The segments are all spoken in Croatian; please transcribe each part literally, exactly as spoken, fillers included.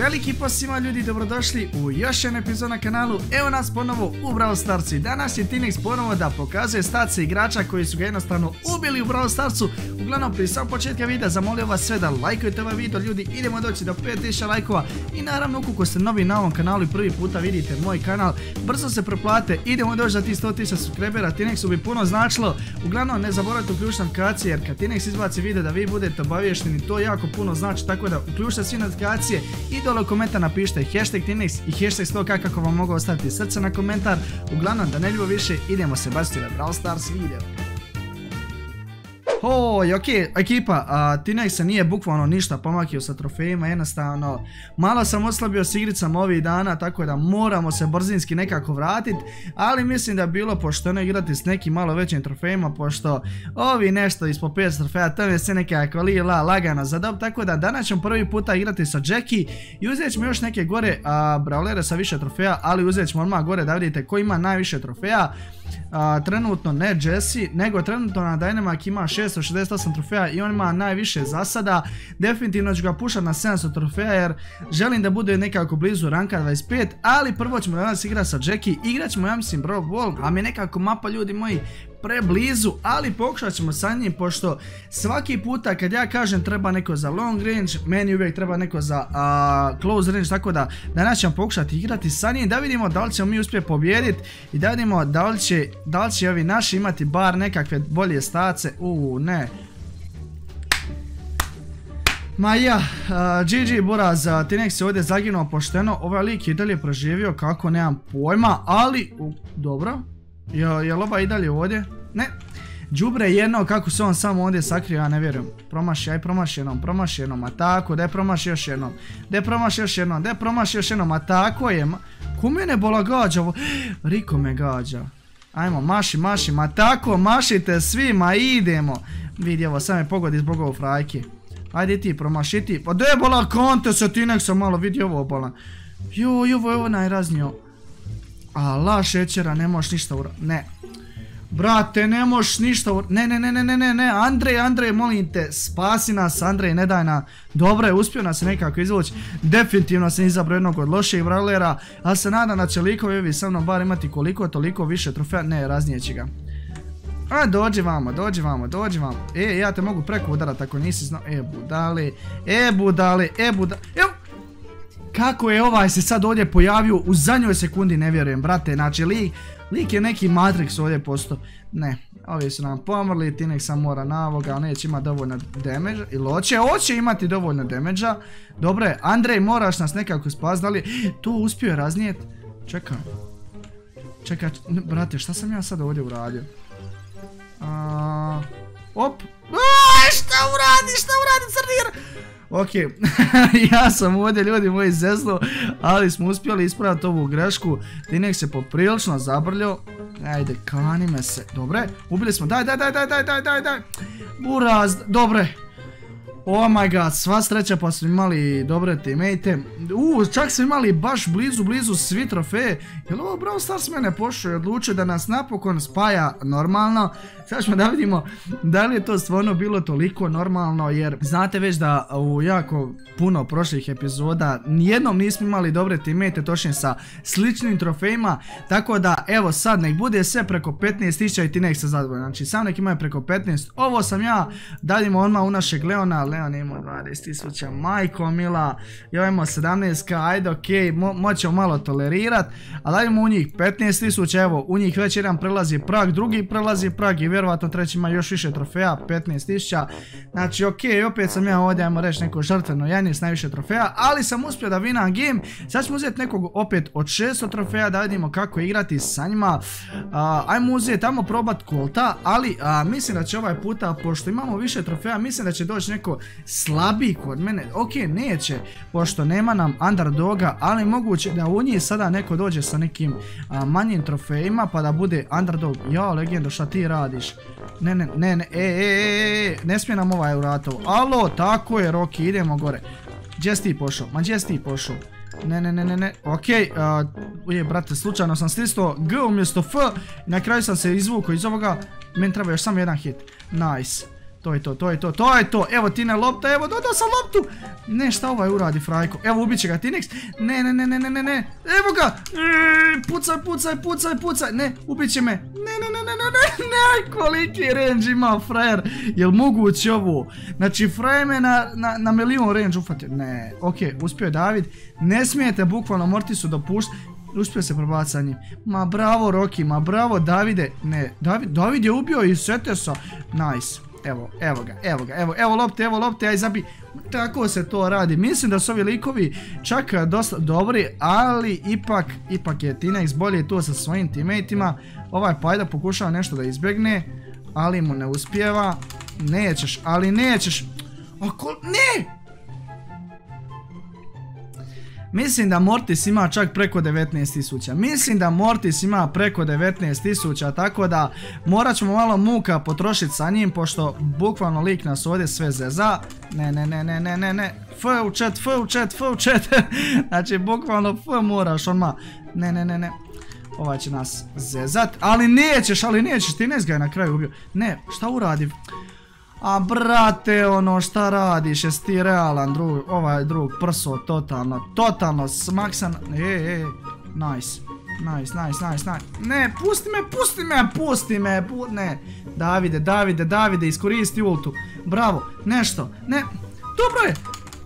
Veliki pozdrav svima ljudi, dobrodošli u još jedan epizod na kanalu. Evo nas ponovo u Brawl Starsu i danas je Tinex ponovo da pokazuje stacije igrača koji su ga jednostavno ubili u Brawl Starsu. Uglavnom prije samog početka videa zamolio vas sve da lajkujete ovaj video ljudi, idemo doći do pet tisuća lajkova. I naravno ukoliko ste novi na ovom kanalu i prvi puta vidite moj kanal, brzo se preplate, idemo doći do tih sto tisuća subscribera, Tinexu bi puno značilo. Uglavnom ne zaboravite uključiti notifikacije jer kad Tinex izbaci video da vi budete obavješteni, to jako puno znači, tako da uključite svi notifikacije i dole u komentar napišite hashtag Tinex i hashtag sto ka kako vam mogu ostaviti srce na komentar. Uglavnom da ne ljubo više, idemo se baciti na Brawl Stars video. Oj, ok, ekipa, Tinex se nije bukvalno ništa pomakio sa trofejima, jednostavno malo sam oslabio s igricama ovih dana, tako da moramo se brzinski nekako vratiti, ali mislim da je bilo pošteno igrati s nekim malo većim trofejima, pošto ovi nešto ispod pet trofeja, to je sve nekako lila, lagano za dob, tako da danas ćemo prvi puta igrati sa Jackie i uzet ćemo još neke gore brawlere sa više trofeja, ali uzet ćemo odmah gore da vidite ko ima najviše trofeja. Uh, trenutno ne Jesse, nego trenutno na Dynamac ima šesto šezdeset osam trofeja i on ima najviše za sada. Definitivno ću ga pušati na sedamsto trofeja jer želim da bude nekako blizu ranka dvadeset pet, ali prvo ćemo danas igrati sa Jackie, igrat ćemo ja mislim Brawl Ball, a mi je nekako mapa ljudi moji preblizu, ali pokušat ćemo sa njim, pošto svaki puta kad ja kažem treba neko za long range, meni uvijek treba neko za uh, close range, tako da danas ćemo pokušati igrati sa njim, da vidimo da li ćemo mi uspjeti pobijediti i da vidimo da li će, da li će ovi naši imati bar nekakve bolje stace. Uuu, ne. Ma ja, uh, G G Buraz, uh, Tinex se ovdje zaginuo pošteno, ovaj lik je dalje preživio, kako nemam pojma, ali, uh, dobro. Je li ova i dalje ovdje? Ne. Đubre jedno kako se on samo ovdje sakrio, ja ne vjerujem. Promaši, aj promaši jednom, promaši jednom, a tako, daj promaši još jednom. Daj promaši još jednom, daj promaši još jednom, a tako je. Ko mene bola gađa ovo? Riko me gađa. Ajmo, maši, maši, ma tako, mašite svi, ma idemo. Vidi ovo, sam je pogodi zbog ovo frajke. Ajde ti, promaši ti. Pa daj bola konte sa Tinexom malo, vidi ovo bola. Joj, ovo je ovo najraznio. Ala šećera, ne možeš ništa uraditi, ne. Brate, ne možeš ništa uraditi, ne, ne, ne, ne, ne, ne, ne, Andrej, Andrej, molim te, spasi nas, Andrej, ne daj na. Dobro je, uspio nas se nekako izvući, definitivno sam izabrao jednog od loših brawlera, ali se nadam da će likovi ovi sa mnom bar imati koliko, toliko više trofeja, ne, raznijeći ga. A, dođi vamo, dođi vamo, dođi vamo, e, ja te mogu preko udarati ako nisi znao, e, budali, e, budali, e, budali, evo. Kako je ovaj se sad ovdje pojavio u zadnjoj sekundi, ne vjerujem, brate, znači lik, lik je neki Matrix ovdje postao. Ne, ovi su nam pomrli, Tinex sam mora na ovoga, ali neće imati dovoljno damage, ili hoće, hoće imati dovoljno damage-a. Dobro je, Andrej, moraš nas nekako spasti, da li to uspio je raznijet? Čekaj, čekaj, brate, šta sam ja sad ovdje uradio? A, op, a, šta uradi, šta uradi, crnir? Ok, ja sam ovdje ljudi moji zezlo, ali smo uspjeli ispraviti ovu grešku. Tinex se poprilično zabrljio. Ajde, kani me se. Dobre, ubili smo, daj, daj, daj, daj, daj, daj, daj, daj. Buraz, dobre. Oh my god, sva sreća pa smo imali dobre teammate. Uuu, čak smo imali baš blizu, blizu svi trofeje. Jel ovo Brawl Stars mene pošao i odlučio da nas napokon spaja normalno. Sad ćemo da vidimo da li je to stvarno bilo toliko normalno, jer znate već da u jako puno prošlih epizoda nijednom nismo imali dobre teammate, točnije sa sličnim trofejima. Tako da evo sad nek bude sve preko petnaest tisuća i Tinex se zadovoljan. Znači sam nek imaju preko petnaest. Ovo sam ja, dadimo odmah u našeg Leona. Leon imao dvadeset tisuća, majko mila, ja imamo sedamnaest ka, ajde okej, mo moćemo malo tolerirat, a dajmo u njih petnaest tisuća, evo, u njih već jedan prelazi prag, drugi prelazi prag i vjerovatno treći ima još više trofeja, petnaest tisuća, znači okej, opet sam ja ovdje, ajmo reći neko žrtveno janje s najviše trofeja, ali sam uspio da winam game, sad ćemo uzeti nekog opet od šesto trofeja da vidimo kako igrati sa njima, a, ajmo uzeti tamo probat Colta, ali a, mislim da će ovaj puta, pošto imamo više trofeja, mislim da će doći neko slabiji kod mene, ok, neće, pošto nema nam underdoga, ali moguće da u njih sada neko dođe sa nekim a, manjim trofejima pa da bude underdog. Jao, legendo, šta ti radiš? Ne, ne, ne, ne, e, e, e, e, ne smije nam ovaj uratov. Alo, tako je, Roki, idemo gore. Gdje si ti pošao? Ma gdje si ti pošao? Ne, ne, ne, ne, ne, okej, uje, brate, slučajno sam stisnuo G umjesto F i na kraju sam se izvukao iz ovoga, meni treba još samo jedan hit. Nice. To je to, to je to, to je to. Evo Tina lopta, evo dodao sam loptu. Ne, šta ovaj uradi frajko? Evo ubit će ga Tinex. Ne, ne, ne, ne, ne, ne, ne. Evo ga. Pucaj, pucaj, pucaj, pucaj. Ne, ubit će me. Ne, ne, ne, ne, ne, ne, ne. Koliki range ima frajer. Jel moguće ovo? Znači frajer me na, na, na milijun range ufati. Ne, okej, uspio je David. Ne smijete bukvalno Mortisu dopuštati. Uspio se probaciti sa njim. Ma bravo Roki, ma bravo Davide. Ne, David, David je ubio i Setesa. Nice. Evo, evo ga, evo ga, evo, evo lopte, evo lopte, aj zabi. Tako se to radi. Mislim da su ovi likovi čak dosta dobri, ali ipak, ipak je Tinex bolje tu sa svojim teammateima. Ovaj Pajda pokušava nešto da izbjegne, ali mu ne uspijeva. Nećeš, ali nećeš. Ako, ne! Mislim da Mortis ima čak preko devetnaest tisuća. Mislim da Mortis ima preko devetnaest tisuća, tako da morat ćemo malo muka potrošiti sa njim, pošto bukvalno lik nas ovdje sve zeza. Ne, ne, ne, ne, ne, ne, ne. F u chat, F u chat, F u chat. Znači, bukvalno F moraš odmah. Ne, ne, ne, ne. Ovaj će nas zezat. Ali nećeš, ali nećeš. Tinex ga je na kraju ubio. Ne, šta uradi? A brate, ono, šta radiš, jesi ti realan drug, ovaj drug prso, totalno, totalno smaksan, e, e, nice, nice, nice, nice, nice, ne, pusti me, pusti me, pusti me, pu ne, Davide, Davide, Davide, iskoristi ultu, bravo, nešto, ne, dobro je.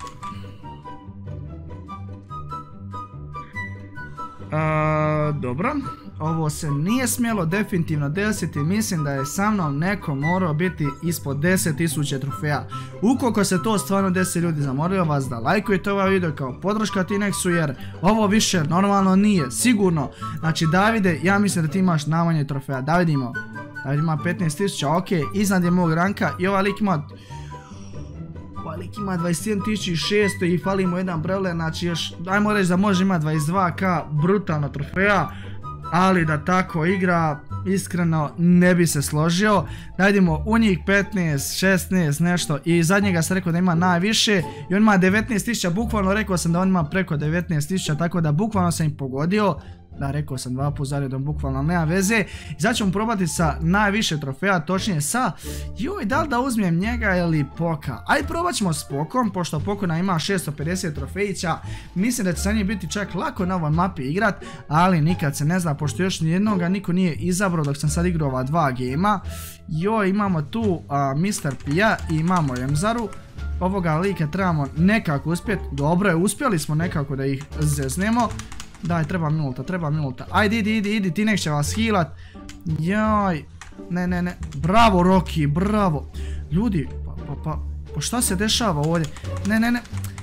A, dobro. Ovo se nije smjelo definitivno desiti, mislim da je sa mnom neko morao biti ispod deset tisuća trofeja. Ukoliko se to stvarno desi, ljudi, zamolim vas da lajkujete ovaj video kao podrška Tinexu, jer ovo više normalno nije, sigurno. Znači Davide, ja mislim da ti imaš najmanje trofeja. David ima, David ima petnaest tisuća, ok, iznad je mog ranka i ovaj lik ima... Ovaj lik ima dvadeset jedan tisuća šesto i fali mu jedan brele, znači još, ajmo reći da može imati dvadeset dva hiljade brutalno trofeja. Ali da tako igra, iskreno ne bi se složio. Da idemo u njih petnaest, šesnaest nešto i zadnjega sam rekao da ima najviše i on ima devetnaest tisuća, bukvalno rekao sam da on ima preko devetnaest tisuća, tako da bukvalno sam im pogodio. Da, rekao sam dva put zaredom, bukvalno nema veze. I sad ćemo probati sa najviše trofeja, točnije sa... Joj, da li da uzmem njega ili Poka? Ajde probat ćemo s Pokom, pošto Pokona ima šesto pedeset trofejića. Mislim da će sa njim biti čak lako na ovoj mapi igrat, ali nikad se ne zna, pošto još nijednoga niko nije izabrao dok sam sad igrao ova dva gejma. Joj, imamo tu mister Pija i imamo Emzaru. Ovoga lika trebamo nekako uspjeti. Dobro je, uspjeli smo nekako da ih zeznemo. Daj, treba minulta, treba minulta. Ajde, idi, idi, idi, Tinex će vas healat. Jaj. Ne, ne, ne. Bravo, Roki, bravo. Ljudi, pa, pa, pa, pa šta se dešava ovdje? Ne, ne, ne.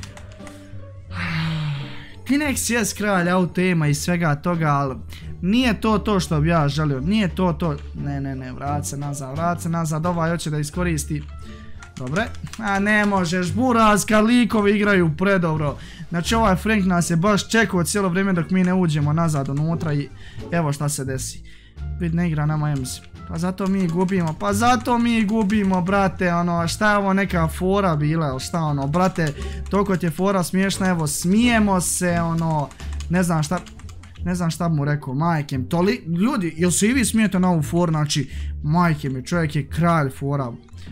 Tinex je kralj autoema i svega toga, ali nije to to što bi ja želio. Nije to to. Ne, ne, ne, vrat se nazad, vrat se nazad. Ovaj hoće da iskoristi. Dobre, a ne možeš, buraz, kad likovi igraju predobro. Znači ovaj Frank nas je baš čekao cijelo vrijeme dok mi ne uđemo nazad unutra i evo šta se desi. Vid ne igra nama Emzi. Pa zato mi gubimo, pa zato mi gubimo, brate, ono, šta je ovo neka fora bila, ili šta ono, brate, toliko ti je fora smiješna, evo, smijemo se, ono, ne znam šta, ne znam šta mu rekao, majke mi, toli, ljudi, jel se i vi smijete na ovu foru, znači, majke mi, čovjek je kralj fora.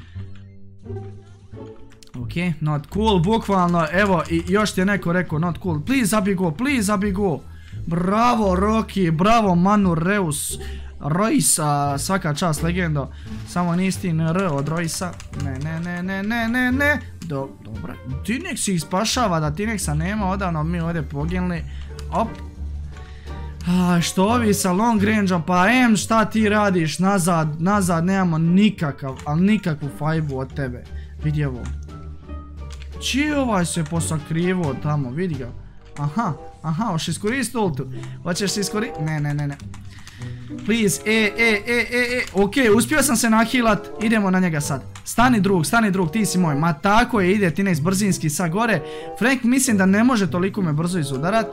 Ok, not cool, bukvalno, evo, i još ti je neko rekao not cool, please zabi go, please zabi go. Bravo Roki, bravo Manu Reus, Roysa, svaka čast legendo, samo nisi R od Roysa, ne, ne, ne, ne, ne, ne, ne, dobro, Tinex ih spašava, da Tinexa nema, odavno mi ovdje poginuli, op. Što ovi sa long range-om, pa em šta ti radiš, nazad, nazad, nemamo nikakav, ali nikakvu fajbu od tebe, vidi ovo. Čiji ovaj se posakrivo tamo, vidi ga. Aha, aha, hoćeš iskoristiti ultu. Hoćeš iskoristiti, ne, ne, ne, ne. Please, e, e, e, e, e, ok, uspio sam se nahilat, idemo na njega sad. Stani drug, stani drug, ti si moj, ma tako je, ide Tinex brzinski sa gore. Frank mislim da ne može toliko me brzo izudarat.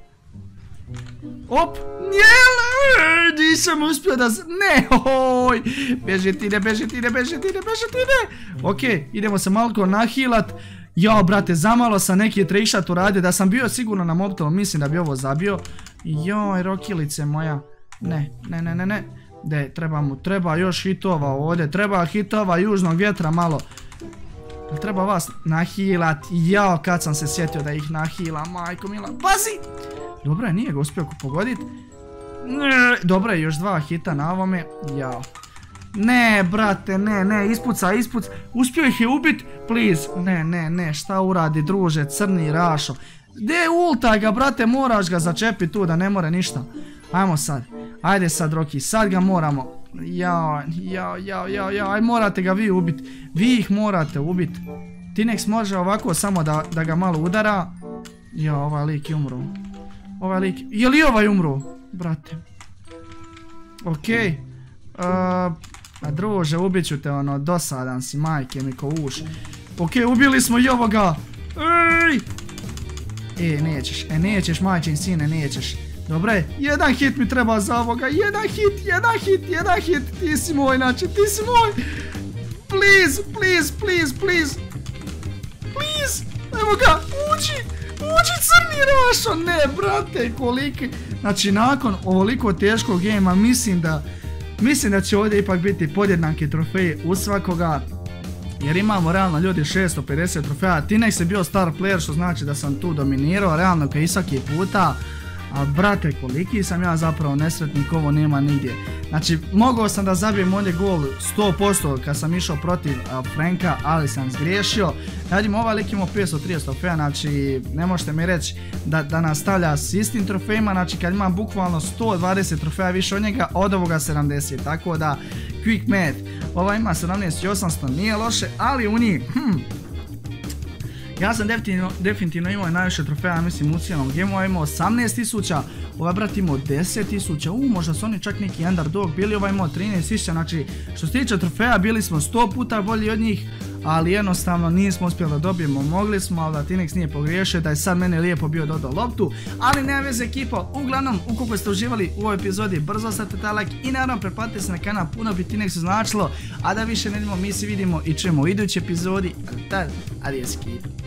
Op, njele, nisam uspio da, ne, oj, beži ti ne, beži ti ne, beži ti ne, beži ti ne. Ok, idemo se malko nahilat. Jao, brate, zamalo sam neki trickshot uradio, da sam bio sigurno na mobitelu, mislim da bi ovo zabio. Joj, rokilice moja. Ne, ne, ne, ne, ne. De, treba mu, treba još hitova ovdje, treba hitova južnog vjetra malo. Treba vas nahilat, jao kad sam se sjetio da ih nahila, majko mila, pazi! Dobro je, nije ga uspio pogodit. Dobro je, još dva hita na ovome, jao. Ne, brate, ne, ne, ispuca, ispuca, uspio ih je ubit, please. Ne, ne, ne, šta uradi druže, crni rašo. Gdje ulta ga, brate, moraš ga začepiti tu da ne more ništa. Ajmo sad, ajde sad Roki, sad ga moramo. Jao, jao, jao, jao, jao, aj morate ga vi ubit. Vi ih morate ubit. T-Nex može ovako samo da, da ga malo udara. Jao, ovaj lik je umro. Ovaj lik, je li ovaj umro? Brate. Okej. Okay. Uh, a druže, ubit ću te ono, dosadan si, majke mi ko uš. Okej, okay, ubili smo i ovoga. Ej! E, nećeš, e nećeš majčin sine, nećeš. Dobro je, jedan hit mi treba za ovoga, jedan hit, jedan hit, jedan hit, ti si moj, znači, ti si moj. Please, please, please, please. Please, evo ga, uđi, uđi crni rašo, ne brate, koliki. Znači, nakon ovoliko teškog gejma, mislim da, mislim da će ovdje ipak biti podjednaki trofeji u svakoga. Jer imamo realno ljudi šesto pedeset trofeja, T-Nex je bio star player što znači da sam tu dominirao, realno kao i svaki puta. A brate, koliki sam ja zapravo nesretnik, ovo nema nigdje. Znači, mogao sam da zabijem ovdje gol sto posto kad sam išao protiv uh, Franka, ali sam zgriješio. Radimo, ovaj lik imao petsto trideset trofeja, znači ne možete mi reći da, da nastavlja s istim trofejima. Znači, kad imam bukvalno sto dvadeset trofeja više od njega, od ovoga sedamdeset. Tako da, quick math, ova ima sedamnaest tisuća osamsto, nije loše, ali u njih, hm, ja sam definitivno, definitivno imao najviše trofeja, mislim u cijelom gameu, imao osamnaest tisuća, ovaj brat imao deset tisuća, u možda su oni čak neki underdog bili, ovaj imao trinaest tisuća, znači što se tiče trofeja bili smo sto puta bolji od njih, ali jednostavno nismo uspjeli da dobijemo, mogli smo, ali da T-Nex nije pogriješio, da je sad mene lijepo bio dodao loptu, ali nema veze ekipa, uglavnom, ukoliko ste uživali u ovoj epizodi, brzo stavite taj like i naravno pretplatite se na kanal, puno bi T-Nexu značilo, a da više ne vidimo, mi se vidimo i čujemo u idućoj epizodi, ali tad, adios ekipa.